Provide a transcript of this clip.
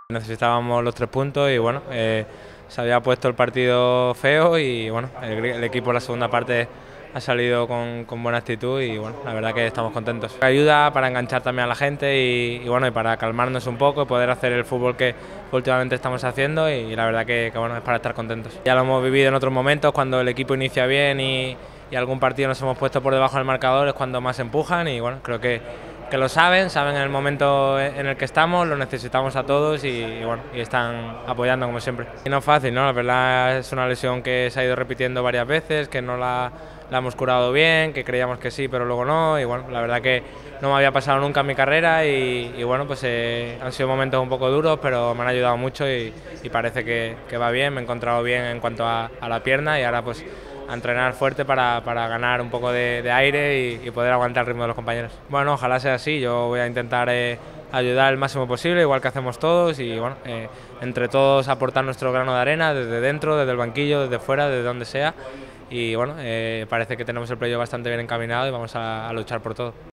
Necesitábamos los 3 puntos y bueno, se había puesto el partido feo y bueno, el equipo en la segunda parte ha salido con buena actitud y bueno, la verdad que estamos contentos. Ayuda para enganchar también a la gente y bueno, y para calmarnos un poco y poder hacer el fútbol que últimamente estamos haciendo y la verdad que bueno, es para estar contentos. Ya lo hemos vivido en otros momentos cuando el equipo inicia bien y algún partido nos hemos puesto por debajo del marcador es cuando más empujan y bueno, creo que lo saben en el momento en el que estamos, lo necesitamos a todos y bueno, y están apoyando como siempre. Y no es fácil, ¿no? La verdad es una lesión que se ha ido repitiendo varias veces, que no la hemos curado bien, que creíamos que sí, pero luego no, y bueno, la verdad que no me había pasado nunca en mi carrera y bueno, pues han sido momentos un poco duros, pero me han ayudado mucho y parece que va bien, me he encontrado bien en cuanto a la pierna y ahora pues a entrenar fuerte para ganar un poco de aire y poder aguantar el ritmo de los compañeros. Bueno, ojalá sea así, yo voy a intentar ayudar el máximo posible, igual que hacemos todos y bueno, entre todos aportar nuestro grano de arena desde dentro, desde el banquillo, desde fuera, desde donde sea y bueno, parece que tenemos el playoff bastante bien encaminado y vamos a luchar por todo.